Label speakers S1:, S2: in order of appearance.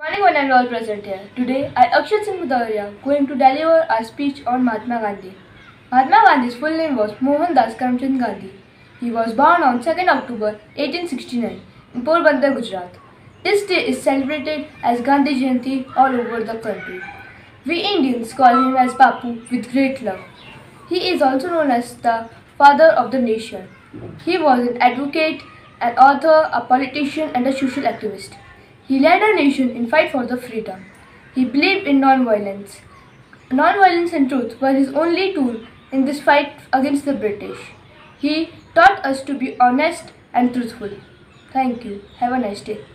S1: Morning one and all present here. Today, I, Akshat Singh Bhadauria, going to deliver a speech on Mahatma Gandhi. Mahatma Gandhi's full name was Mohandas Karamchand Gandhi. He was born on 2nd October 1869 in Porbandar, Gujarat. This day is celebrated as Gandhi Jayanti all over the country. We Indians call him as Bapu with great love. He is also known as the father of the nation. He was an advocate, an author, a politician and a social activist. He led our nation in fight for the freedom. He believed in non-violence. Non-violence and truth were his only tool in this fight against the British. He taught us to be honest and truthful. Thank you. Have a nice day.